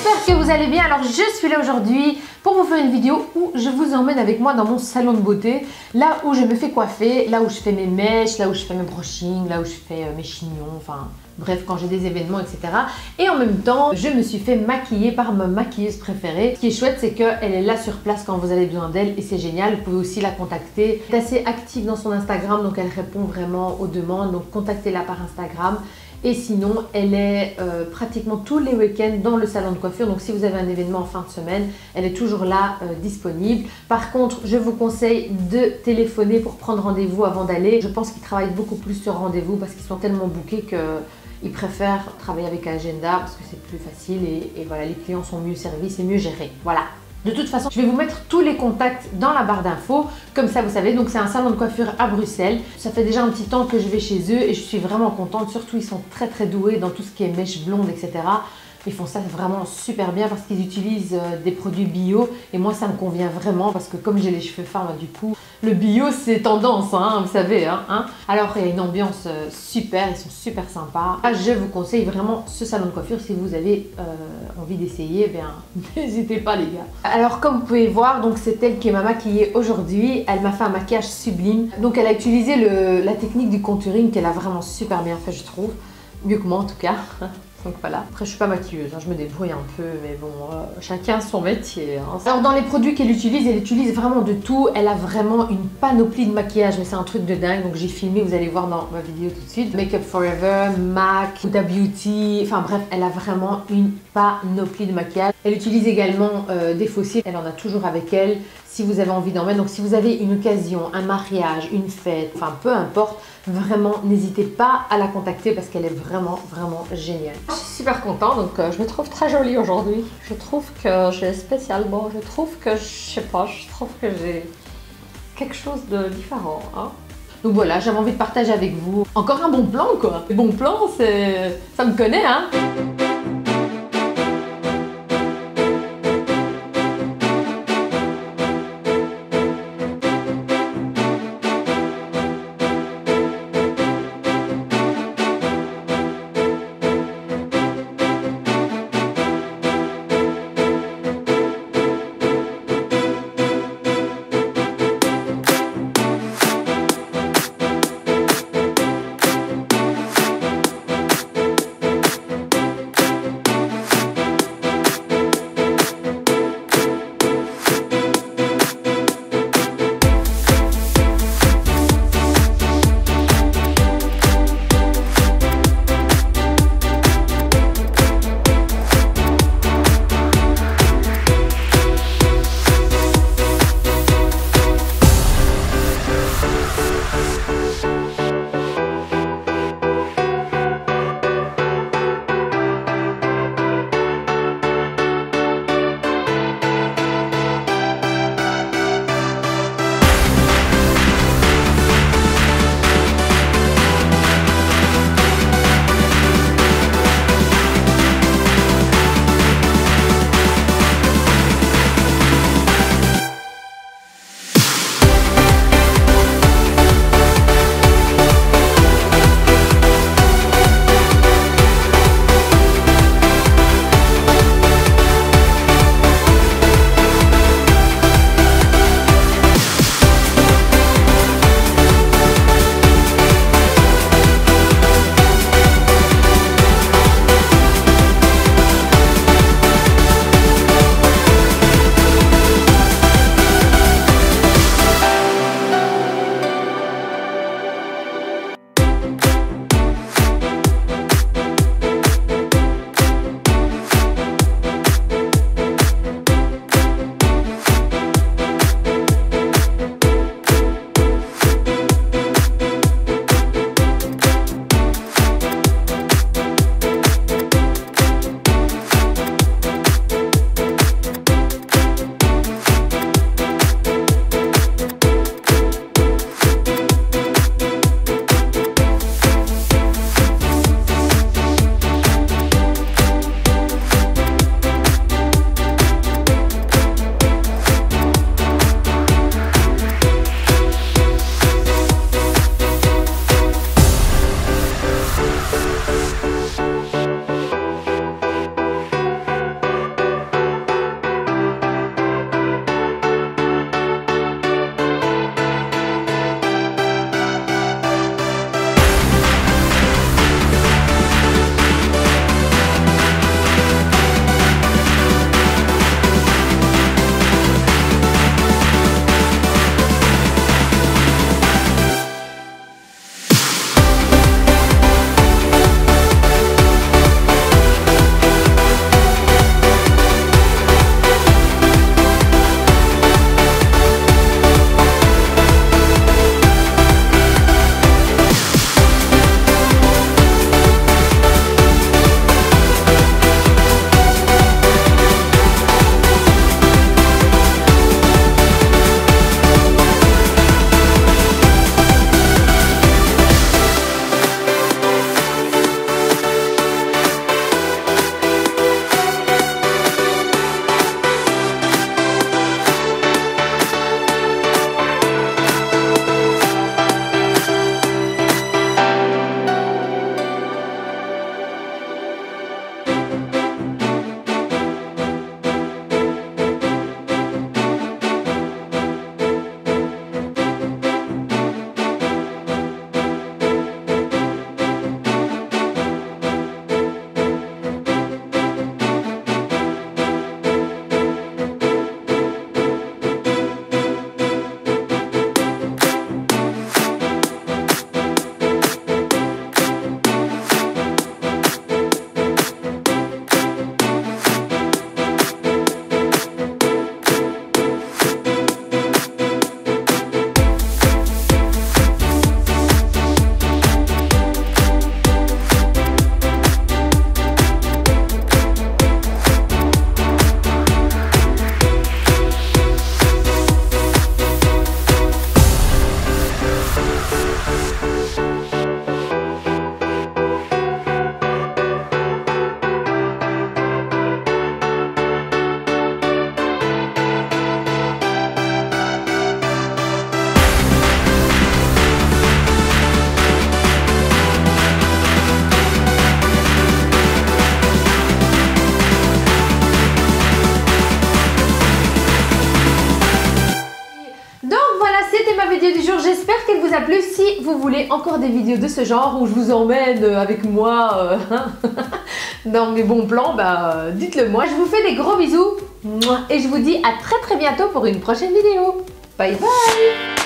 j'espère que vous allez bien. Alors je suis là aujourd'hui pour vous faire une vidéo où je vous emmène avec moi dans mon salon de beauté, là où je me fais coiffer, là où je fais mes mèches, là où je fais mes brushings, là où je fais mes chignons, enfin bref, quand j'ai des événements, etc. Et en même temps, je me suis fait maquiller par ma maquilleuse préférée. Ce qui est chouette, c'est qu'elle est là sur place quand vous avez besoin d'elle et c'est génial. Vous pouvez aussi la contacter. Elle est assez active dans son Instagram, donc elle répond vraiment aux demandes. Donc contactez-la par Instagram. Et sinon, elle est pratiquement tous les week-ends dans le salon de coiffure. Donc si vous avez un événement en fin de semaine, elle est toujours là disponible. Par contre, je vous conseille de téléphoner pour prendre rendez-vous avant d'aller. Je pense qu'ils travaillent beaucoup plus sur rendez-vous parce qu'ils sont tellement bookés qu'ils préfèrent travailler avec un agenda parce que c'est plus facile et voilà, les clients sont mieux servis, c'est mieux géré. Voilà. De toute façon, je vais vous mettre tous les contacts dans la barre d'infos, comme ça vous savez. Donc c'est un salon de coiffure à Bruxelles. Ça fait déjà un petit temps que je vais chez eux et je suis vraiment contente. Surtout, ils sont très doués dans tout ce qui est mèches blondes, etc. Ils font ça vraiment super bien parce qu'ils utilisent des produits bio et moi ça me convient vraiment parce que comme j'ai les cheveux fins, du coup le bio c'est tendance, hein, vous savez. Alors il y a une ambiance super, ils sont super sympas. Je vous conseille vraiment ce salon de coiffure si vous avez envie d'essayer, bien n'hésitez pas les gars. Alors comme vous pouvez voir, donc c'est elle qui m'a maquillée aujourd'hui. Elle m'a fait un maquillage sublime. Donc elle a utilisé la technique du contouring qu'elle a vraiment super bien fait, je trouve. Mieux que moi en tout cas. Donc voilà, après je suis pas maquilleuse, je me débrouille un peu, mais bon, chacun son métier. Alors dans les produits qu'elle utilise vraiment de tout. Elle a vraiment une panoplie de maquillage, mais c'est un truc de dingue. Donc j'ai filmé, vous allez voir dans ma vidéo tout de suite. Make Up Forever, MAC, Huda Beauty, enfin bref, elle a vraiment une panoplie de maquillage. Elle utilise également des fossiles, elle en a toujours avec elle. Si vous avez envie d'en mettre, donc si vous avez une occasion, un mariage, une fête, enfin peu importe, vraiment n'hésitez pas à la contacter parce qu'elle est vraiment géniale. Je suis super contente, donc je me trouve très jolie aujourd'hui. Je trouve que j'ai spécialement, je trouve que j'ai quelque chose de différent. Donc voilà, j'avais envie de partager avec vous. Encore un bon plan quoi. Les bons plans, ça me connaît qu'elle vous a plu. Si vous voulez encore des vidéos de ce genre où je vous emmène avec moi dans mes bons plans, bah dites-le moi. Je vous fais des gros bisous et je vous dis à très bientôt pour une prochaine vidéo. Bye bye.